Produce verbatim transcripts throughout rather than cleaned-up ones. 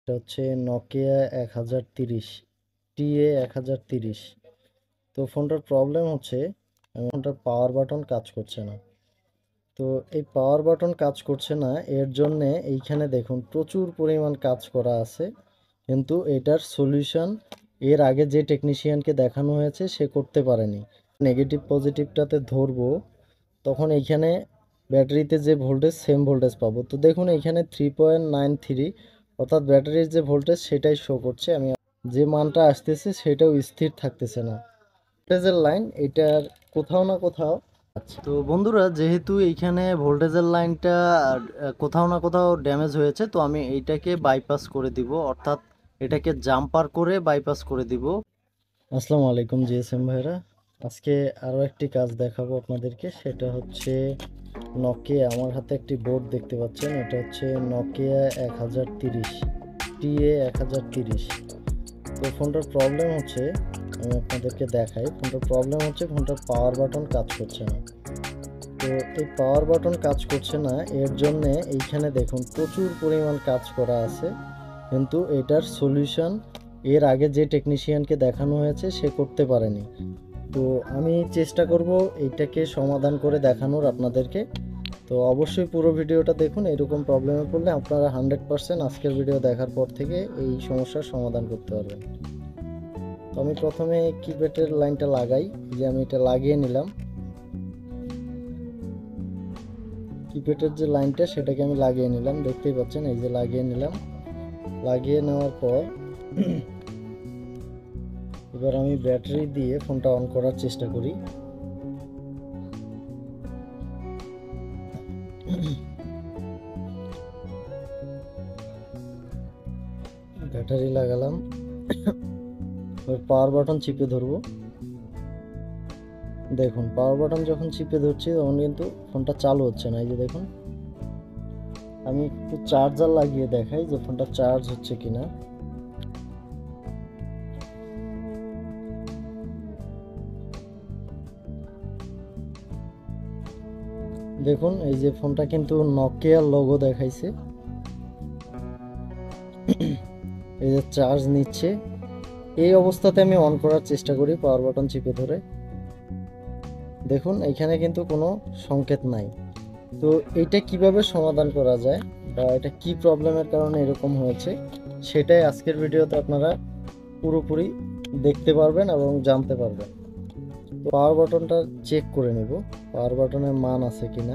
এটা হচ্ছে নকিয়া এক হাজার তিরিশ টি এ এক হাজার তিরিশ। তো ফোনটার প্রবলেম হচ্ছে ফোনটার পাওয়ার বাটন কাজ করছে না। তো এই পাওয়ার বাটন কাজ করছে না, এর জন্যে এইখানে দেখুন প্রচুর পরিমাণ কাজ করা আছে, কিন্তু এটার সলিউশন এর আগে যে টেকনিশিয়ানকে দেখানো হয়েছে সে করতে পারেনি। নেগেটিভ পজিটিভটাতে ধরবো, তখন এইখানে ব্যাটারিতে যে ভোল্টেজ সেম ভোল্টেজ পাবো। তো দেখুন এইখানে থ্রি পয়েন্ট নাইন থ্রি, অর্থাৎ ব্যাটারির যে ভোল্টেজ সেটাই শো করছে, আমি যে মানটা আসতেছে সেটাও স্থির থাকতেছে না। ভোল্টেজের লাইন এটার কোথাও না কোথাও। আচ্ছা, তো বন্ধুরা, যেহেতু এইখানে ভোল্টেজের লাইনটা কোথাও না কোথাও ড্যামেজ হয়েছে, তো আমি এইটাকে বাইপাস করে দিব, অর্থাৎ এটাকে জাম্পার করে বাইপাস করে দিব। আসসালামু আলাইকুম জিএসএম ভাইরা, আজকে আরও একটি কাজ দেখাবো আপনাদেরকে। সেটা হচ্ছে নকিয়া, আমার হাতে একটি বোর্ড দেখতে পাচ্ছেন, এটা হচ্ছে নকিয়া এক হাজার তিরিশ টি এ এক হাজার তিরিশ। তো ফোনটার প্রবলেম হচ্ছে, আমি আপনাদেরকে দেখাই, ফোনটার প্রবলেম হচ্ছে ফোনটার পাওয়ার বাটন কাজ করছে না। তো এই পাওয়ার বাটন কাজ করছে না, এর জন্যে এইখানে দেখুন প্রচুর পরিমাণ কাজ করা আছে, কিন্তু এটার সলিউশন এর আগে যে টেকনিশিয়ানকে দেখানো হয়েছে সে করতে পারেনি। তো আমি চেষ্টা করব এইটাকে সমাধান করে দেখানোর আপনাদেরকে। তো অবশ্যই পুরো ভিডিওটা দেখুন, এরকম প্রবলেমে পড়লে আপনারা হান্ড্রেড পারসেন্ট আজকের ভিডিও দেখার পর থেকে এই সমস্যার সমাধান করতে পারবেন। তো আমি প্রথমে কিপ্যাডের লাইনটা লাগাই, যে আমি এটা লাগিয়ে নিলাম। কিপ্যাডের যে লাইনটা সেটাকে আমি লাগিয়ে নিলাম, দেখতেই পাচ্ছেন, এই যে লাগিয়ে নিলাম। লাগিয়ে নেওয়ার পর এবার আমি ব্যাটারি দিয়ে ফোনটা অন করার চেষ্টা করি। ব্যাটারি লাগালাম, পাওয়ার বাটন চিপে ধরবো। দেখুন পাওয়ার বাটন যখন চিপে ধরছি তখন কিন্তু ফোনটা চালু হচ্ছে না। এই যে দেখুন, আমি একটু চার্জার লাগিয়ে দেখাই যে ফোনটা চার্জ হচ্ছে কিনা। দেখুন এই যে ফোনটা কিন্তু নকিয়ার লোগো দেখাইছে, এই যে চার্জ নিচ্ছে। এই অবস্থাতে আমি অন করার চেষ্টা করি পাওয়ার বাটন চিপে ধরে। দেখুন এখানে কিন্তু কোনো সংকেত নাই। তো এইটা কিভাবে সমাধান করা যায় বা এটা কি প্রবলেমের কারণে এরকম হয়েছে, সেটাই আজকের ভিডিওতে আপনারা পুরোপুরি দেখতে পারবেন এবং জানতে পারবেন। তো পাওয়ার বাটনটা চেক করে নেব, পাওয়ার বাটনের মান আছে কিনা।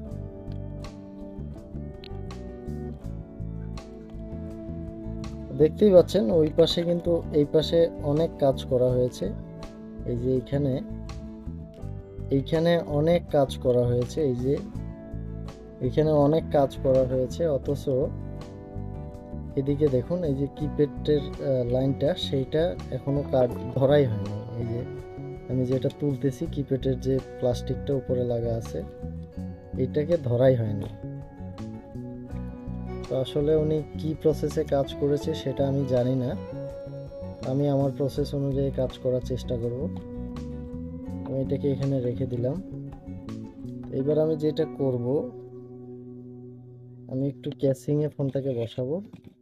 দেখতেই পাচ্ছেন ওই পাশে কিন্তু এই পাশে অনেক কাজ করা হয়েছে। এই যে এইখানে এইখানে অনেক কাজ করা হয়েছে, এই যে এইখানে অনেক কাজ করা হয়েছে, অথচ এদিকে দেখুন এই যে কিপ্যাডের লাইনটা সেইটা এখনো কাজ ধরাই হয়নি। এই যে আমি যেটা তুলতেছি, কিপ্যাডের যে প্লাস্টিকটা উপরে লাগা আছে এটাকে ধরাই হয়নি। তো আসলে উনি কি প্রসেসে কাজ করেছে সেটা আমি জানি না, আমি আমার প্রসেস অনুযায়ী কাজ করার চেষ্টা করব। আমি এটাকে এখানে রেখে দিলাম। এবার আমি যেটা করব, আমি একটু ক্যাসিংয়ে ফোনটাকে বসাবো,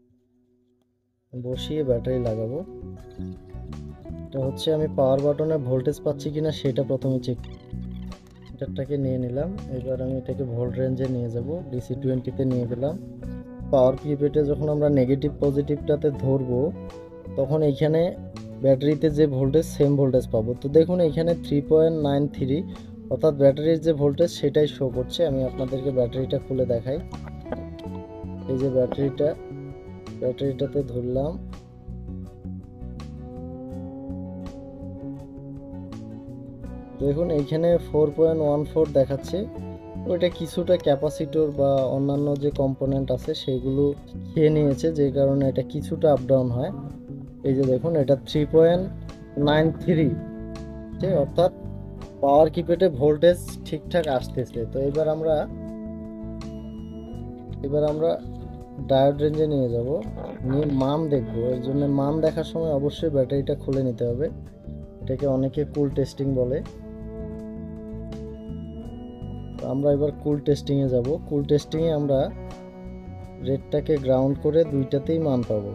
বসিয়ে ব্যাটারি লাগাবো। এটা হচ্ছে আমি পাওয়ার বাটনে ভোল্টেজ পাচ্ছি কিনা সেটা প্রথমে চেক। এটাকে নিয়ে নিলাম, এবার আমি এটাকে ভোল্ট রেঞ্জে নিয়ে যাব, ডিসি টোয়েন্টিতে নিয়ে গেলাম। পাওয়ার কিপ্যাডে যখন আমরা নেগেটিভ পজিটিভটাতে ধরবো, তখন এইখানে ব্যাটারিতে যে ভোল্টেজ সেম ভোল্টেজ পাবো। তো দেখুন এইখানে থ্রি পয়েন্ট নাইন থ্রি, অর্থাৎ ব্যাটারির যে ভোল্টেজ সেটাই শো করছে। আমি আপনাদেরকে ব্যাটারিটা খুলে দেখাই। এই যে ব্যাটারিটা, ব্যাটারিটাতে ধরলাম, দেখুন এইখানে ফোর পয়েন্ট ওয়ান ফোর দেখাচ্ছে। ওইটা কিছুটা ক্যাপাসিটর বা অন্যান্য যে কম্পোনেন্ট আছে সেগুলো খেয়ে নিয়েছে, যে কারণে এটা কিছুটা আপ ডাউন হয়। এই যে দেখুন এটা থ্রি পয়েন্ট নাইন থ্রি, অর্থাৎ পাওয়ার কিপ্যাডে ভোল্টেজ ঠিকঠাক আসতেছে। তো এবার আমরা এবার আমরা ডায়োড রেঞ্জে নিয়ে যাব, নিয়ে মান দেখব। এর জন্য মান দেখার সময় অবশ্যই ব্যাটারিটা খুলে নিতে হবে, এটাকে অনেকে কুল টেস্টিং বলে। আমরা এবার কুল টেস্টিংয়ে যাব। কুল টেস্টিংয়ে আমরা রেডটাকে গ্রাউন্ড করে দুইটাতেই মান পাবো।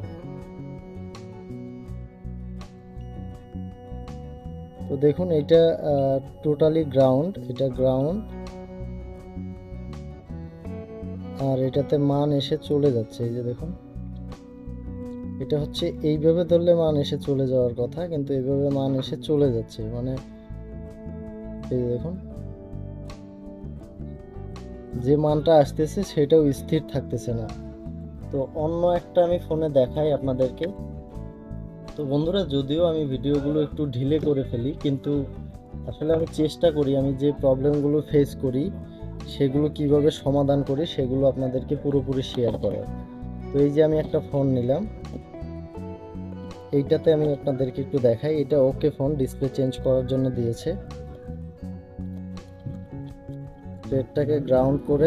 তো দেখুন এটা টোটালি গ্রাউন্ড, এটা গ্রাউন্ড, আর এটাতে মান এসে চলে যাচ্ছে। এই যে দেখুন, এটা হচ্ছে এইভাবে ধরলে মান এসে চলে যাওয়ার কথা, কিন্তু এইভাবে মান এসে চলে যাচ্ছে, মানে এই যে দেখুন যে মানটা আসতেছে সেটাও স্থির থাকতেছে না। তো অন্য একটা আমি ফোনে দেখাই আপনাদেরকে। তো বন্ধুরা, যদিও আমি ভিডিওগুলো একটু ঢিলে করে ফেলি, কিন্তু আসলে আমি চেষ্টা করি আমি যে প্রবলেমগুলো ফেস করি সেগুলো কিভাবে সমাধান করি সেগুলো আপনাদেরকে পুরোপুরি শেয়ার করার। তো এই যে আমি একটা ফোন নিলাম, এইটাতে আমি আপনাদেরকে একটু দেখাই। এটা ওকে ফোন, ডিসপ্লে চেঞ্জ করার জন্য দিয়েছে। এটাকে গ্রাউন্ড করে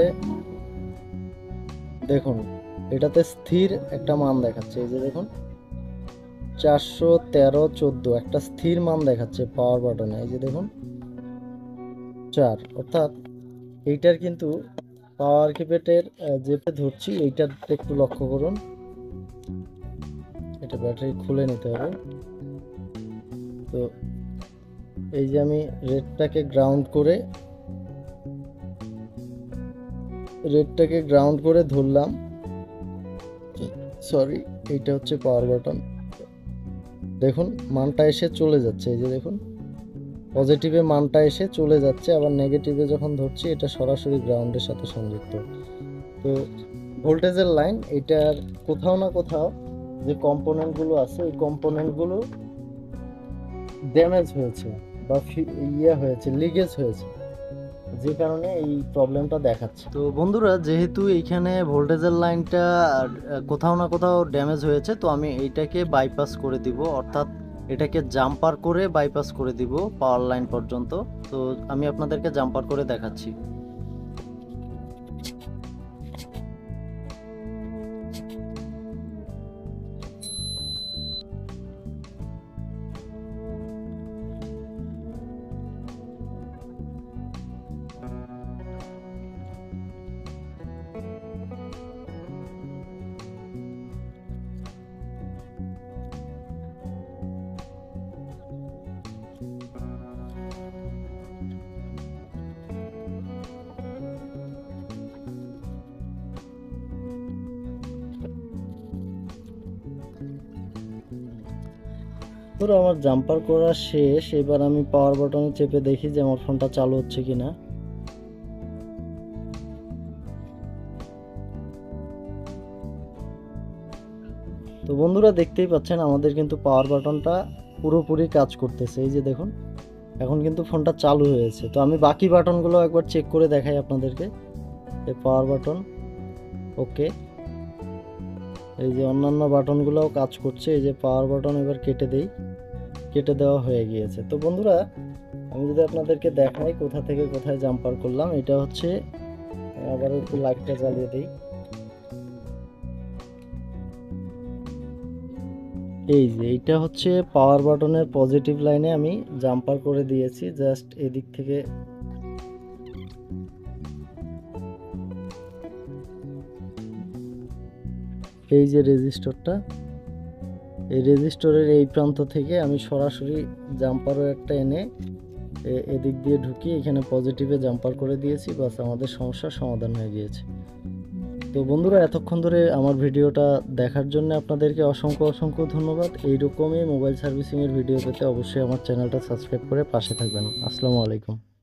দেখুন এটাতে স্থির একটা মান দেখাচ্ছে। এই যে দেখুন চারশো তেরো চোদ্দো একটা স্থির মান দেখাচ্ছে পাওয়ার বাটনে। এই যে দেখুন চার, অর্থাৎ এইটার কিন্তু পাওয়ার কিপ্যাডের যেটা ধরছি এইটার একটু লক্ষ্য করুন, এটা ব্যাটারি খুলে নিতে হবে। তো এই যে আমি রেডটাকে গ্রাউন্ড করে রেডটাকে গ্রাউন্ড করে ধরলাম, সরি এইটা হচ্ছে পাওয়ার বাটন। দেখুন মানটা এসে চলে যাচ্ছে, এই যে দেখুন পজিটিভে মানটা এসে চলে যাচ্ছে, আবার নেগেটিভে যখন ধরছি এটা সরাসরি গ্রাউন্ডের সাথে সংযুক্ত। তো ভোল্টেজের লাইন এটার কোথাও না কোথাও যে কম্পোনেন্টগুলো আছে ওই কম্পোনেন্টগুলো ড্যামেজ হয়েছে বা ইয়ে হয়েছে, লিকেজ হয়েছে, যে কারণে এই প্রবলেমটা দেখাচ্ছে। তো বন্ধুরা, যেহেতু এইখানে ভোল্টেজের লাইনটা কোথাও না কোথাও ড্যামেজ হয়েছে, তো আমি এইটাকে বাইপাস করে দিব, অর্থাৎ এটাকে জাম্পার করে বাইপাস করে দিব পাওয়ার লাইন পর্যন্ত। তো আমি আপনাদেরকে জাম্পার করে দেখাচ্ছি। ধরো আমার জাম্পার করা শেষ, এবার আমি পাওয়ার বাটনে চেপে দেখি যে আমার ফোনটা চালু হচ্ছে কিনা। তো বন্ধুরা, দেখতেই পাচ্ছেন আমাদের কিন্তু পাওয়ার বাটনটা পুরোপুরি কাজ করতেছে। এই যে দেখুন এখন কিন্তু ফোনটা চালু হয়েছে। তো আমি বাকি বাটনগুলো একবার চেক করে দেখাই আপনাদেরকে। এই পাওয়ার বাটন ওকে, এই যে অন্যান্য বাটনগুলোও কাজ করছে। এই যে পাওয়ার বাটন এবার কেটে দেই, কেটে দেওয়া হয়ে গিয়েছে। তো বন্ধুরা, আমি যদি আপনাদেরকে দেখাই কোথা থেকে কোথায় জাম্পার করলাম, এটা হচ্ছে আবার একটু লাইটটা জ্বালিয়ে দিই। এই যে এইটা হচ্ছে পাওয়ার বাটনের পজিটিভ লাইনে আমি জাম্পার করে দিয়েছি। জাস্ট এদিক থেকে এই যে রেজিস্টরটা, এই রেজিস্টরের এই প্রান্ত থেকে আমি সরাসরি জাম্পারও একটা এনে এদিক দিয়ে ঢুকিয়ে এখানে পজিটিভে জাম্পার করে দিয়েছি। বাস আমাদের সমস্যার সমাধান হয়ে গিয়েছে। তো বন্ধুরা, এতক্ষণ ধরে আমার ভিডিওটা দেখার জন্য আপনাদেরকে অসংখ্য অসংখ্য ধন্যবাদ। এইরকমই মোবাইল সার্ভিসিংয়ের ভিডিও পেতে অবশ্যই আমার চ্যানেলটা সাবস্ক্রাইব করে পাশে থাকবেন। আসসালামু আলাইকুম।